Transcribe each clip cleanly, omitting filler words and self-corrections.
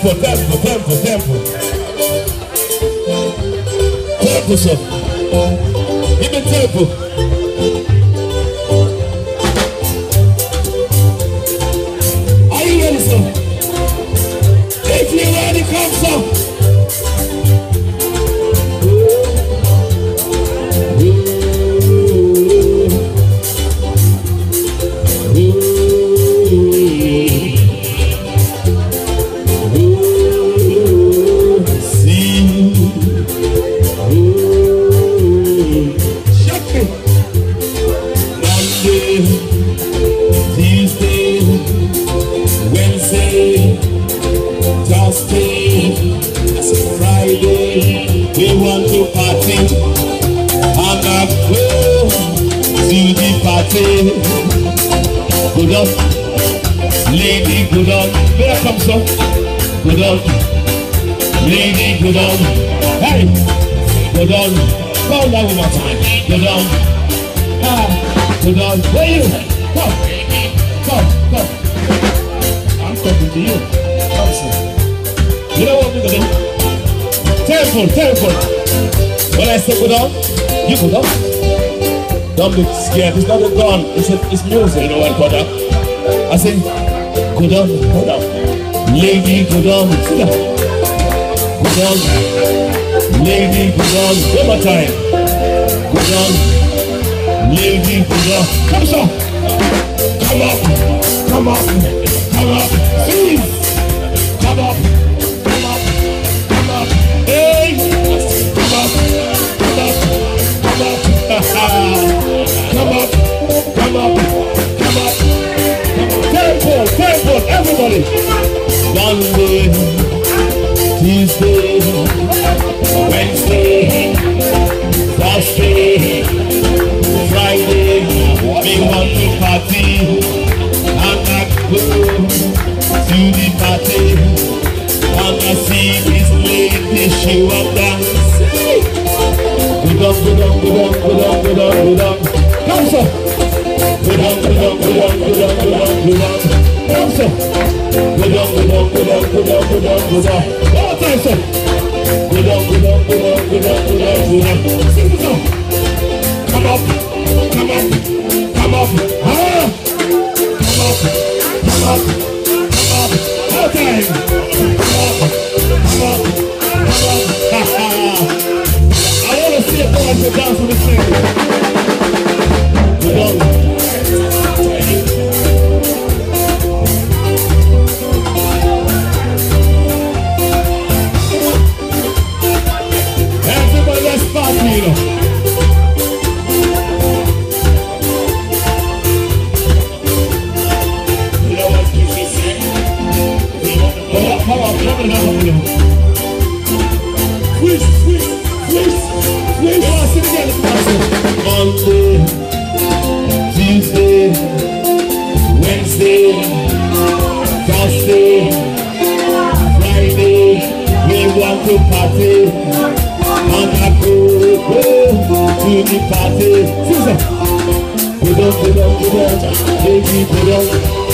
Tempo, sir. Give me tempo. Are you ready, sir? If you're ready, come, sir. Good on, lady, good on. Where comes up? Good on, lady, good on. Hey, good on. Go down one more time. Good on. Ah, good on. Where you? Come, come. I'm talking to you. Come, sir. You know what we're gonna do? Temple. When I say good on, you good on. Don't be scared, it's not a gun, it's music, you know what, brother? I say, go down, lady, go down, sit down. Go down, lady, go down, one more time. Go down, lady, go down. Come on, come up, please. Come up, hey, come up. Come up. Temple, everybody. Monday, Tuesday, Wednesday, Thursday, Friday. We want to party and I go to the party and I see this lady, she will dance. Good on. Come, sir. Good on. Come, sir. Good on. One time, sir. Good on. Sing the song. Come up. Ah. Come up. One time. Come up. See if I can dance with the thing. Everybody, let's party, you know. You know what you say? Come on. Monday, Tuesday, Wednesday, Thursday, Friday, we want to party, and I go to the party. Susan, good on, lady, good on,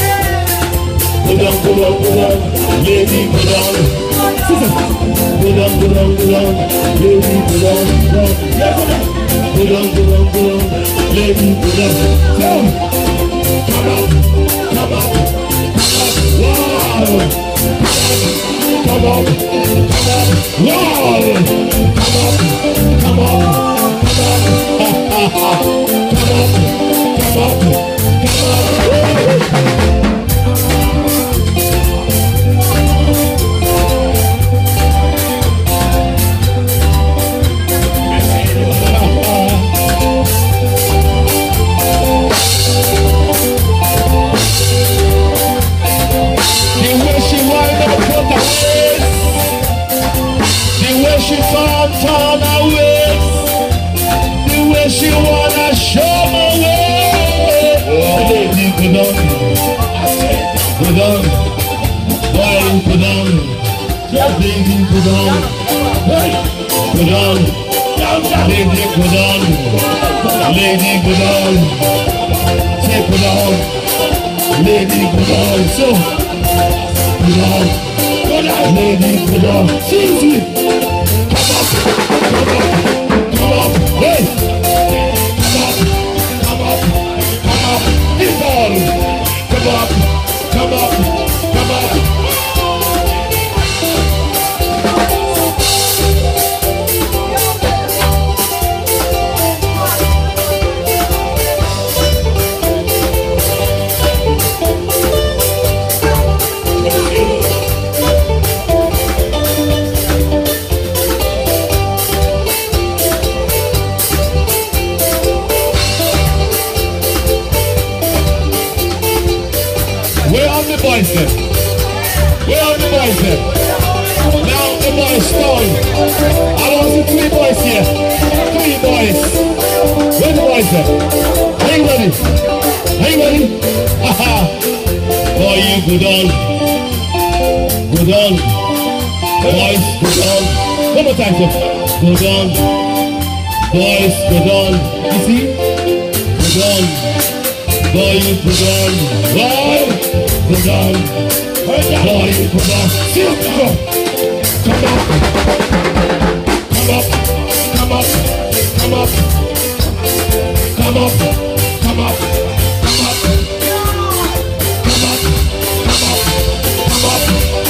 lady, good on. Susan, good on, lady, good on. Good on, lady, good on. Come up. Wow. Come on. Wow. Come up. She turn away, the way she wanna show me way. Oh, lady, good on, boy, good on, lady, good on, good on, lady, good on, lady, good on, say good on, lady, good on, so good on. Lady, good on. Seriously. Come up. Come up. Come up. Hey. Come up. Come up. Come up. People. Come up. Come up. Come up. Where are the boys then? Where are the boys then? Now the boys stone. I want to see 3 boys here. 3 boys. Where the boys then? Are you ready? Are you ready? Haha. Boy, you good on. Good on. Boys, good on. One more time, sir. Good on. Boys, good on. You see? Good on. Boy, you put on, boy, put on, boy, you put on. Sit down. Come up, come up, come up, come up, come up, come up, come up, come up, come up,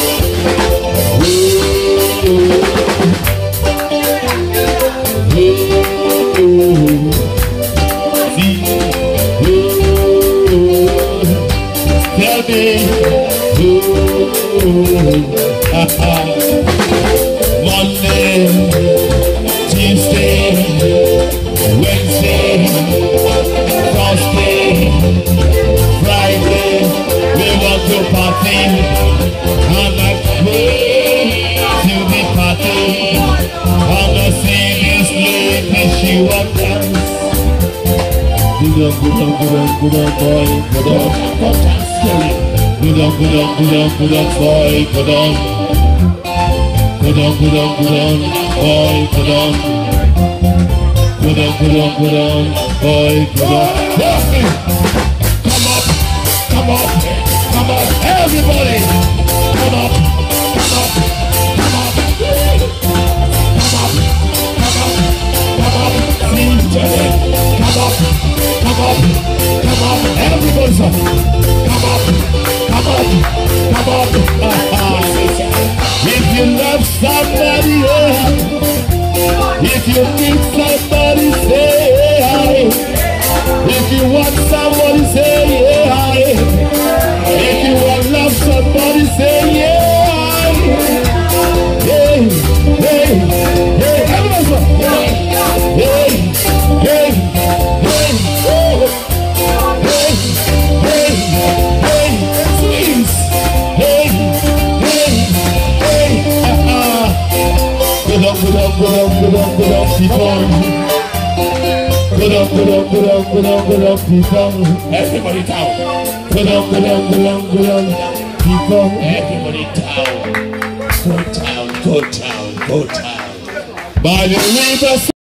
tell me, Monday, Tuesday, Wednesday, Thursday, Friday, we want to party, and I pray to the party, and I see this lady, she will dance. Good on, good on, good on, good on, boy, good on, go dance, good on, good on, good on, good on, boy, good on. Good on, good on, good on, boy, good on. Good on, good on, good on, boy, good on. Come up, come up, come up, everybody. Come up, come up, come up, come up, come up, come up. See, Jenny, come up, come up, come up, everybody's up. Come up, come up, come up. If you love somebody, if you need somebody, say hi. If you want somebody, say hi. If you want love somebody, say yeah. Hey, hey, hey, everyone, hey, hey, hey, hey, hey, hey, please, hey. Good up, good up, good up, good up, good up, people. Good up, good up, good up, good up, good up, people. Everybody down. Good up, good up, good up, good up, people. Everybody down. Go down, go down, go down. By the river.